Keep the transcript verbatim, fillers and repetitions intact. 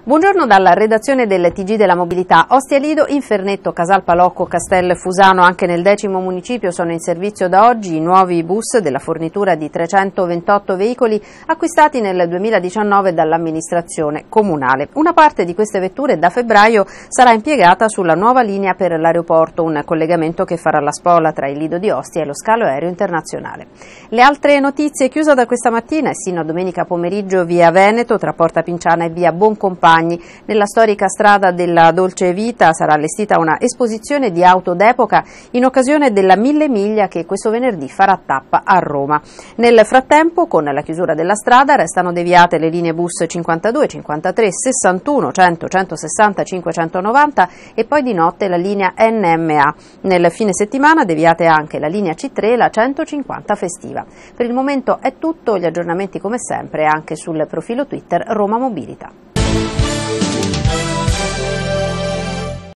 Buongiorno dalla redazione del T G della Mobilità. Ostia Lido, Infernetto, Casal Palocco, Castel Fusano, anche nel decimo municipio sono in servizio da oggi i nuovi bus della fornitura di trecentoventotto veicoli acquistati nel duemiladiciannove dall'amministrazione comunale. Una parte di queste vetture da febbraio sarà impiegata sulla nuova linea per l'aeroporto, un collegamento che farà la spola tra il Lido di Ostia e lo scalo aereo internazionale. Le altre notizie: chiusa da questa mattina e sino a domenica pomeriggio via Veneto tra Porta Pinciana e via Boncompagni. Nella storica strada della Dolce Vita sarà allestita una esposizione di auto d'epoca in occasione della Mille Miglia che questo venerdì farà tappa a Roma. Nel frattempo, con la chiusura della strada, restano deviate le linee bus cinquantadue, cinquantatré, sessantuno, cento, centosessanta, cinquecentonovanta e poi di notte la linea N M A. Nel fine settimana deviate anche la linea C tre e la centocinquanta festiva. Per il momento è tutto, gli aggiornamenti come sempre anche sul profilo Twitter Roma Mobilità.